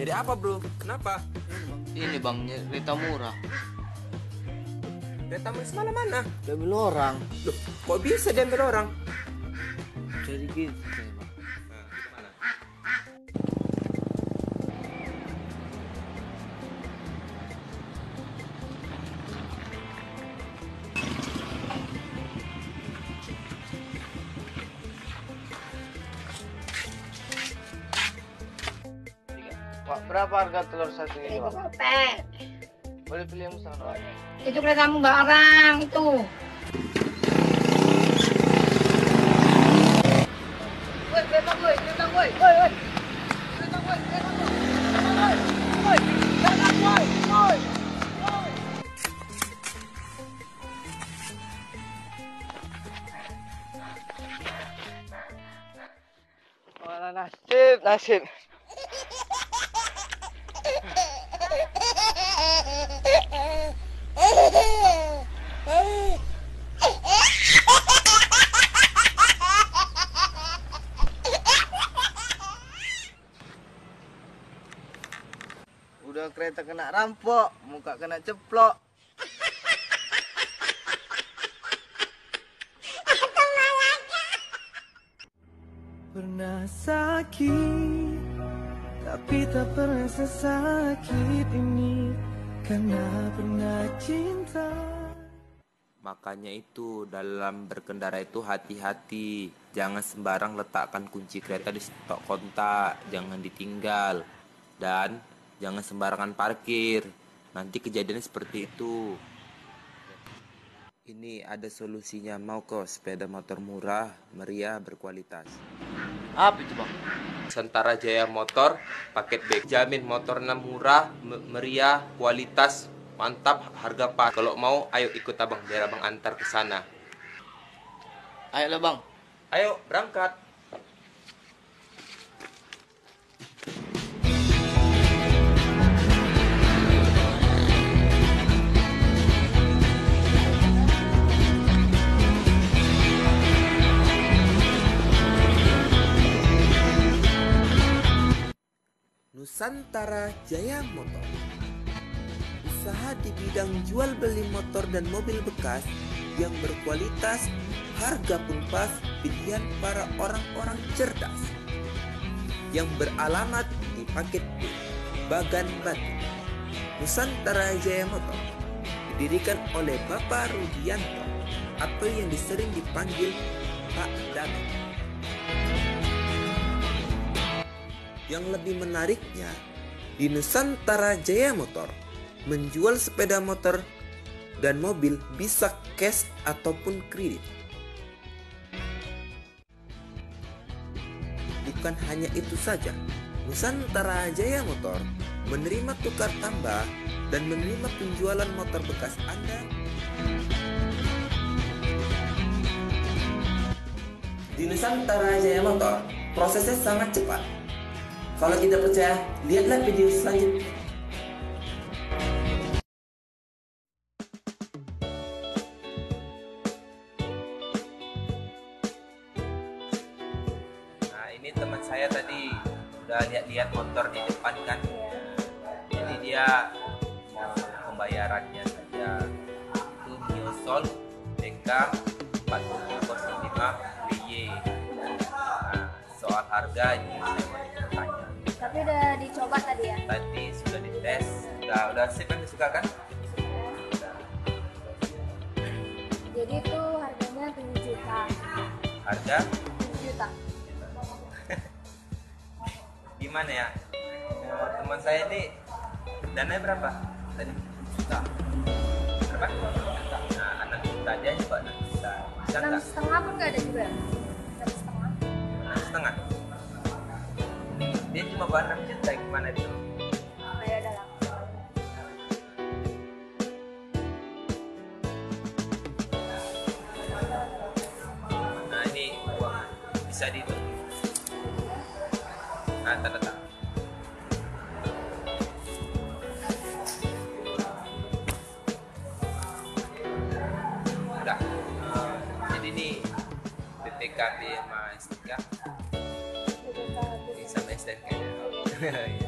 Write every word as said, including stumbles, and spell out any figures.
Jadi apa bro? Kenapa? Ini bang, kereta murah. Kereta manis mana mana? Diambil orang. Loh, kok bisa diambil orang? Jadi gitu ya bang. Pak, berapa harga telur satu ini bang? Kopek. Boleh pilih yang sana. Itu keretamu nggak orang itu. Woi, kereta woi, kereta woi, woi, woi. Kereta woi, kereta woi, kereta woi, woi, kereta woi, woi. Walah nasib, nasib. Udah kereta kena rampok, muka kena ceplok. Pernah sakit, tapi tak pernah sesakit ini, karena pernah cinta. Makanya itu dalam berkendara itu hati-hati. Jangan sembarang letakkan kunci kereta di stok kontak, jangan ditinggal. Dan jangan sembarangan parkir. Nanti kejadiannya seperti itu. Ini ada solusinya, mau kok sepeda motor murah, meriah, berkualitas. Apa itu bang? Nusantara Jaya Motor, paket B. Jamin motornya murah, meriah, kualitas, mantap, harga pas. Kalau mau, ayo ikut abang, biar abang antar ke sana. Ayolah bang. Ayo, berangkat. Nusantara Jaya Motor, usaha di bidang jual beli motor dan mobil bekas yang berkualitas, harga pun pas, pilihan para orang-orang cerdas. Yang beralamat di paket B, Bagan Batu. Nusantara Jaya Motor didirikan oleh Bapak Rudianto atau yang disering dipanggil Pak Dano. Yang lebih menariknya, di Nusantara Jaya Motor menjual sepeda motor dan mobil bisa cash ataupun kredit. Bukan hanya itu saja, Nusantara Jaya Motor menerima tukar tambah dan menerima penjualan motor bekas Anda. Di Nusantara Jaya Motor, prosesnya sangat cepat. Kalau tidak percaya, lihatlah video selanjutnya. Nah, ini teman saya tadi udah lihat-lihat motor di depan kan. Jadi dia mau pembayarannya saja. Itu Mio Soul D K empat nol nol lima B Y. Nah, soal harga ini saya mau tanya. Tapi udah dicoba tadi ya? Tadi sudah dites, udah udah sip kan, disuka kan? Jadi itu harganya tujuh juta. Harga tujuh juta. gimana ya? Eh, teman saya ini dananya berapa? Tadi juta. Berapa? Nah, anak juta dia juga enam juta. Bisa Enam enggak? setengah pun nggak ada juga. Enam setengah. Enam setengah. Dia cuma bawa enam juta, gimana itu? Oh, ya udah lah. Nah, ini uang bisa dihitung. Nah, tanda tangan. Udah. Jadi ini B P K B sama S tiga sama S T N K.